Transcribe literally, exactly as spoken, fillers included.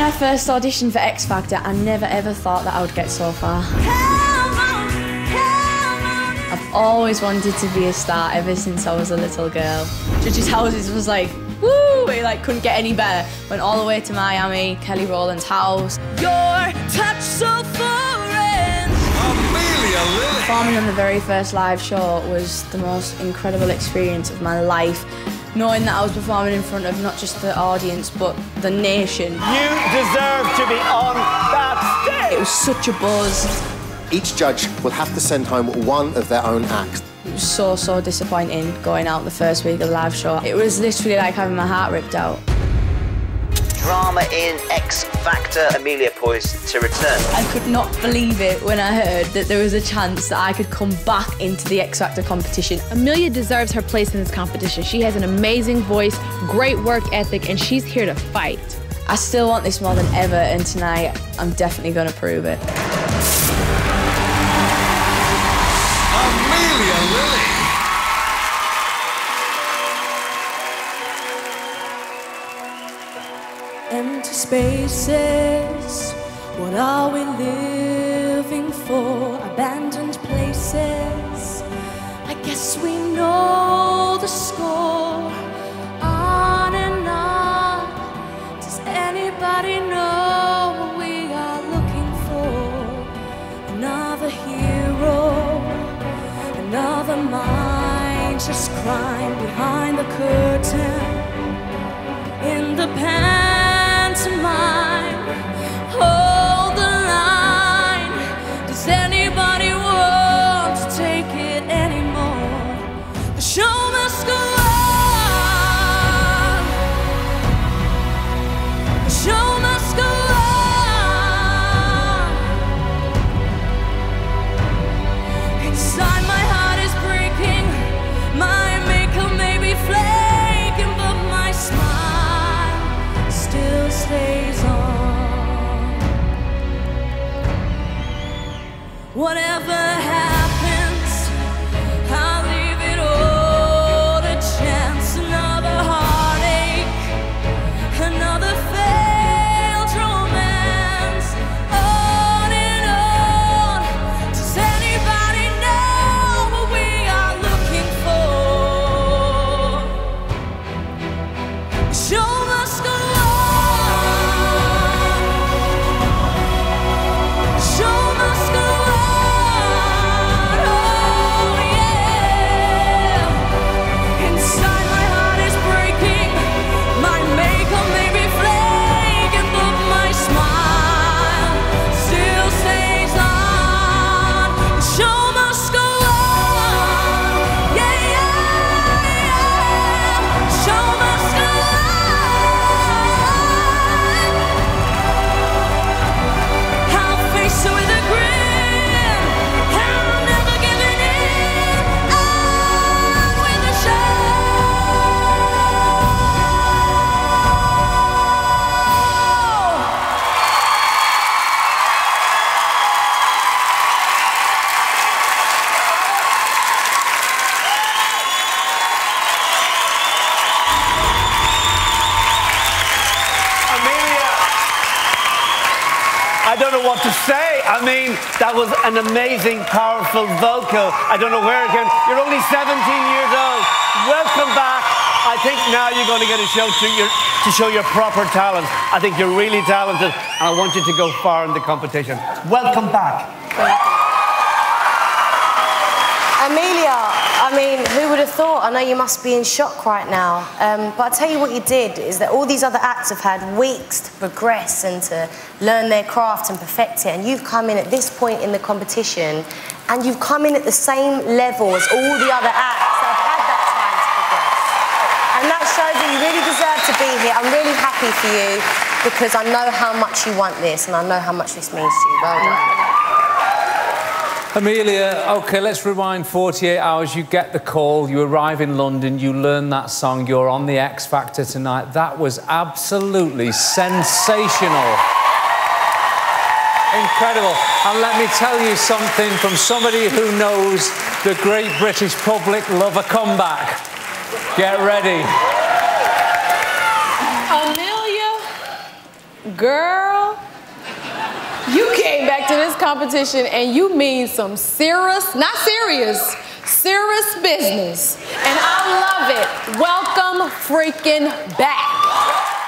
my first audition for X Factor, I never ever thought that I would get so far. I've always wanted to be a star ever since I was a little girl. Judges' houses was like, woo, it like couldn't get any better. Went all the way to Miami, Kelly Rowland's house. Your touch so foreign. Amelia Lily. Performing on the very first live show was the most incredible experience of my life. Knowing that I was performing in front of not just the audience, but the nation. You deserve to be on that stage! It was such a buzz. Each judge will have to send home one of their own acts. It was so, so disappointing going out the first week of the live show. It was literally like having my heart ripped out. Drama in X Factor, Amelia poised to return. I could not believe it when I heard that there was a chance that I could come back into the X Factor competition. Amelia deserves her place in this competition. She has an amazing voice, great work ethic, and she's here to fight. I still want this more than ever, and tonight I'm definitely going to prove it. Amelia Lily. Empty spaces, what are we living for? Abandoned places, I guess we know the score. On and on, does anybody know what we are looking for? Another hero, another mindless crime behind the curtain. In the pantomime, hold the line. Does anybody want to take it anymore? The show must go on. The show must go on. Inside my heart is breaking. My makeup may be flaking, but my smile still stays on. Whatever happens, I'll leave it all to chance. Another heartache, another failed romance. On and on. Does anybody know what we are looking for? The show must go on. The show must go on. Oh yeah. Inside my heart is breaking. My makeup may be flaking, but my smile still stays on. The show must go on. Yeah, yeah, yeah. The show must go on. I'll face it with a grin. I'm never giving in. On with the show. Amelia, I don't know what to say. I mean, that was an amazing, powerful vocal. I don't know where it came. You're only seventeen years old. Welcome back. I think now you're going to get a show to, your, to show your proper talent. I think you're really talented, and I want you to go far in the competition. Welcome back. Amelia, I mean, who would have thought? I know you must be in shock right now. Um, but I'll tell you what you did, is that all these other acts have had weeks to progress and to learn their craft and perfect it. And you've come in at this point in the competition, and you've come in at the same level as all the other acts that have had that time to progress. And that shows that you really deserve to be here. I'm really happy for you, because I know how much you want this, and I know how much this means to you. Well done. Amelia, OK, let's rewind forty-eight hours. You get the call, you arrive in London, you learn that song, you're on the X Factor tonight. That was absolutely sensational. Incredible. And let me tell you something from somebody who knows the great British public love a comeback. Get ready. Amelia, Girl, you came back to this competition and you mean some serious, not serious, serious business. And I love it. Welcome freaking back.